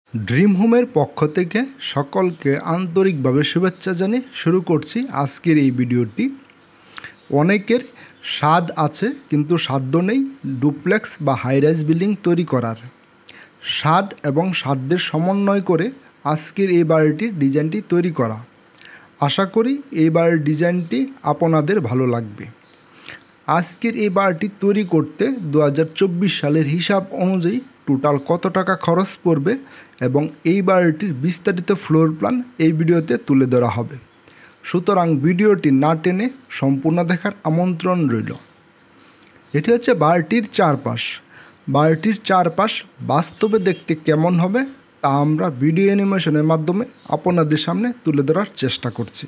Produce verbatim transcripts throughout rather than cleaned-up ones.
Dream হোমের পক্ষ থেকে সকলকে আন্তরিকভাবে শুভেচ্ছা জানিয়ে শুরু করছি আজকের এই ভিডিওটি। অনেকের স্বাদ আছে কিন্তু সাধ্য নেই ডুপ্লেক্স বা হাইরাইজ বিল্ডিং তৈরি করার। স্বাদ এবং সাধ্যের সমন্বয় করে আজকের এই বাড়িটির ডিজাইনটি তৈরি করা। আশা করি এই বাড়ির ডিজাইনটি আপনাদের ভালো লাগবে। আজকের এই বাড়িটি তৈরি করতে দু হাজার চব্বিশ সালের হিসাব অনুযায়ী টোটাল কত টাকা খরচ পড়বে এবং এই বাড়িটির বিস্তারিত ফ্লোর প্ল্যান এই ভিডিওতে তুলে ধরা হবে। সুতরাং ভিডিওটি না টেনে সম্পূর্ণ দেখার আমন্ত্রণ রইল। এটি হচ্ছে বাড়িটির চারপাশ। বাড়িটির চারপাশ বাস্তবে দেখতে কেমন হবে তা আমরা ভিডিও অ্যানিমেশনের মাধ্যমে আপনাদের সামনে তুলে ধরার চেষ্টা করছি।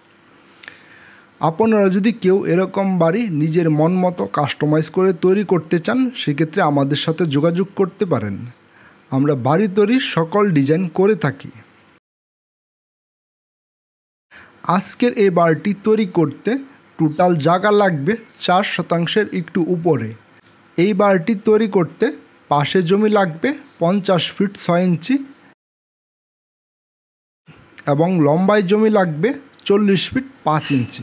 আপনারা যদি কেউ এরকম বাড়ি নিজের মন মতো কাস্টমাইজ করে তৈরি করতে চান সেক্ষেত্রে আমাদের সাথে যোগাযোগ করতে পারেন। আমরা বাড়ি তৈরির সকল ডিজাইন করে থাকি। আজকের এই বাড়িটি তৈরি করতে টোটাল জায়গা লাগবে চার শতাংশের একটু উপরে। এই বাড়িটি তৈরি করতে পাশে জমি লাগবে পঞ্চাশ ফিট ছয় ইঞ্চি এবং লম্বায় জমি লাগবে চল্লিশ ফিট পাঁচ ইঞ্চি।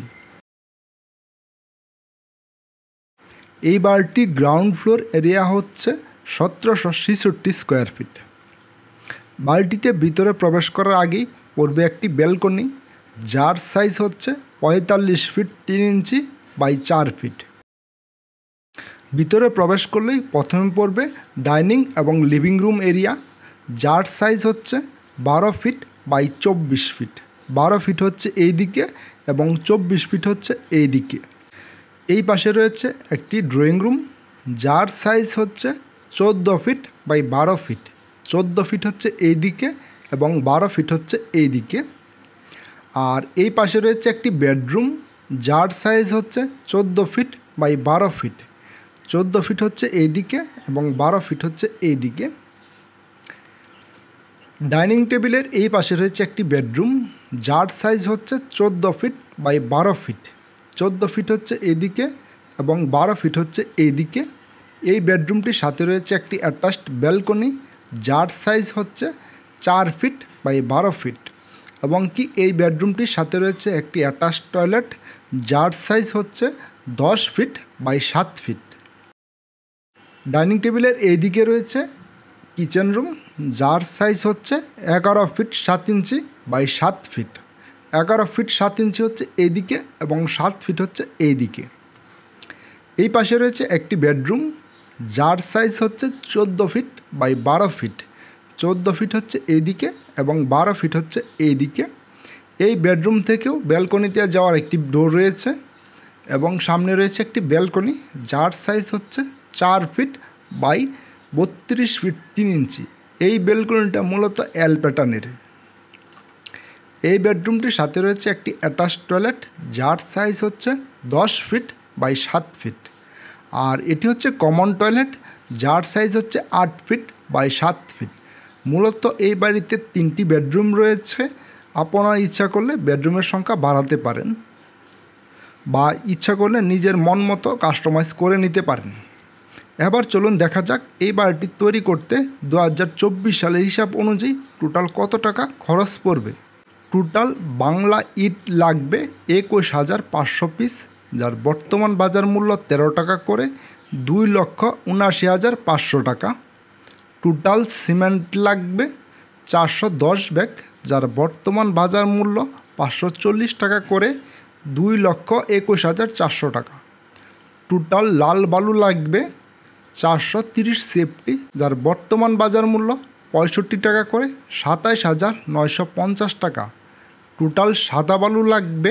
এই বাড়িটির গ্রাউন্ড ফ্লোর এরিয়া হচ্ছে সতেরোশো ছেষট্টি স্কোয়ার ফিট। বাড়িটিতে ভিতরে প্রবেশ করার আগেই পড়বে একটি ব্যালকনি, যার সাইজ হচ্ছে পঁয়তাল্লিশ ফিট তিন ইঞ্চি বাই চার ফিট। ভিতরে প্রবেশ করলেই প্রথমে পড়বে ডাইনিং এবং লিভিং রুম এরিয়া, যার সাইজ হচ্ছে বারো ফিট বাই চব্বিশ ফিট। বারো ফিট হচ্ছে এই দিকে এবং চব্বিশ ফিট হচ্ছে এই দিকে। এই পাশে রয়েছে একটি ড্রয়িং রুম, যার সাইজ হচ্ছে চোদ্দো ফিট বাই বারো ফিট। চোদ্দো ফিট হচ্ছে এই দিকে এবং বারো ফিট হচ্ছে এই দিকে। আর এই পাশে রয়েছে একটি বেডরুম, যার সাইজ হচ্ছে চোদ্দো ফিট বাই বারো ফিট। চোদ্দো ফিট হচ্ছে এই দিকে এবং বারো ফিট হচ্ছে এই দিকে। ডাইনিং টেবিলের এই পাশে রয়েছে একটি বেডরুম, যার সাইজ হচ্ছে চোদ্দো ফিট বাই বারো ফিট। চোদ্দো ফিট হচ্ছে এদিকে এবং বারো ফিট হচ্ছে এইদিকে। এই বেডরুমটির সাথে রয়েছে একটি অ্যাটাচড ব্যালকনি, যার সাইজ হচ্ছে চার ফিট বাই বারো ফিট এবং কি এই বেডরুমটির সাথে রয়েছে একটি অ্যাটাচড টয়লেট, যার সাইজ হচ্ছে দশ ফিট বাই সাত ফিট। ডাইনিং টেবিলের এইদিকে রয়েছে কিচেন রুম, যার সাইজ হচ্ছে এগারো ফিট সাত ইঞ্চি বাই সাত ফিট। এগারো ফিট সাত ইঞ্চি হচ্ছে এইদিকে এবং সাত ফিট হচ্ছে এইদিকে। এই পাশে রয়েছে একটি বেডরুম, যার সাইজ হচ্ছে চোদ্দো ফিট বাই বারো ফিট। চোদ্দো ফিট হচ্ছে এইদিকে এবং বারো ফিট হচ্ছে এইদিকে। এই বেডরুম থেকেও ব্যালকনিতে যাওয়ার একটি ডোর রয়েছে এবং সামনে রয়েছে একটি ব্যালকনি, যার সাইজ হচ্ছে চার ফিট বাই বত্রিশ ফিট তিন ইঞ্চি। এই ব্যালকনিটা মূলত এল প্যাটার্নের। এই বেডরুমটির সাথে রয়েছে একটি অ্যাটাচড টয়লেট, যার সাইজ হচ্ছে দশ ফিট বাই সাত ফিট। আর এটি হচ্ছে কমন টয়লেট, যার সাইজ হচ্ছে আট ফিট বাই সাত ফিট। মূলত এই বাড়িতে তিনটি বেডরুম রয়েছে। আপনারা ইচ্ছা করলে বেডরুমের সংখ্যা বাড়াতে পারেন বা ইচ্ছা করলে নিজের মন মতো কাস্টমাইজ করে নিতে পারেন। এবার চলুন দেখা যাক এই বাড়িটি তৈরি করতে দু হাজার চব্বিশ সালের হিসাব অনুযায়ী টোটাল কত টাকা খরচ পড়বে। টোটাল বাংলা ইট লাগবে একুশ হাজার পাঁচশো পিস, যার বর্তমান বাজার মূল্য তেরো টাকা করে, দুই লক্ষ উনাশি হাজার পাঁচশো টাকা। টোটাল সিমেন্ট লাগবে চারশো দশ ব্যাগ, যার বর্তমান বাজার মূল্য পাঁচশো চল্লিশ টাকা করে, দুই লক্ষ একুশ হাজার চারশো টাকা। টোটাল লাল বালু লাগবে চারশো তিরিশ সেফটি, যার বর্তমান বাজার মূল্য পঁয়ষট্টি টাকা করে, সাতাইশ হাজার নয়শো পঞ্চাশ টাকা। টোটাল সাদা বালু লাগবে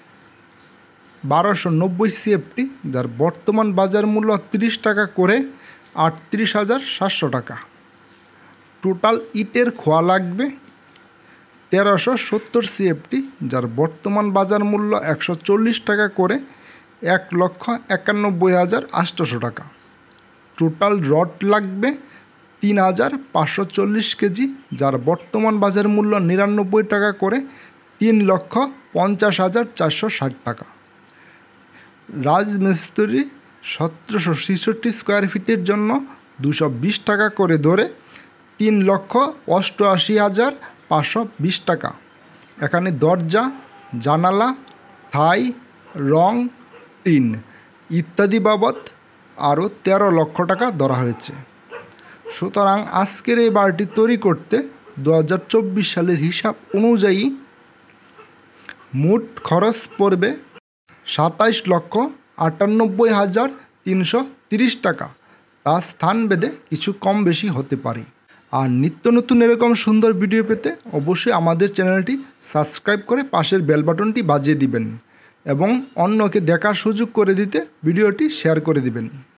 বারোশো নব্বই সিএফটি, যার বর্তমান বাজার মূল্য তিরিশ টাকা করে, আটত্রিশ হাজার সাতশো টাকা। টোটাল ইটের খোয়া লাগবে তেরোশো সত্তর সিএফটি, যার বর্তমান বাজার মূল্য একশো চল্লিশ টাকা করে, এক লক্ষ একানব্বই হাজার আটশোশো টাকা। টোটাল রড লাগবে তিন হাজার পাঁচশো চল্লিশ কেজি, যার বর্তমান বাজার মূল্য নিরানব্বই টাকা করে, তিন লক্ষ পঞ্চাশ হাজার চারশো ষাট টাকা। রাজমিস্ত্রি সতেরোশো ছেষট্টি স্কোয়ার ফিটের জন্য দুশো বিশ টাকা করে ধরে তিন লক্ষ অষ্টআশি হাজার পাঁচশো বিশ টাকা। এখানে দরজা, জানালা, থাই, রং, টিন ইত্যাদি বাবদ আরও তেরো লক্ষ টাকা ধরা হয়েছে। সুতরাং আজকের এই বাড়িটি তৈরি করতে দু হাজার চব্বিশ সালের হিসাব অনুযায়ী মোট খরচ পড়বে সাতাইশ লক্ষ আটানব্বই হাজার তিনশো তিরিশ টাকা। তা স্থান ভেদে কিছু কম বেশি হতে পারে। আর নিত্য নতুন এরকম সুন্দর ভিডিও পেতে অবশ্যই আমাদের চ্যানেলটি সাবস্ক্রাইব করে পাশের বেল বাটনটি বাজিয়ে দিবেন এবং অন্যকে দেখার সুযোগ করে দিতে ভিডিওটি শেয়ার করে দিবেন।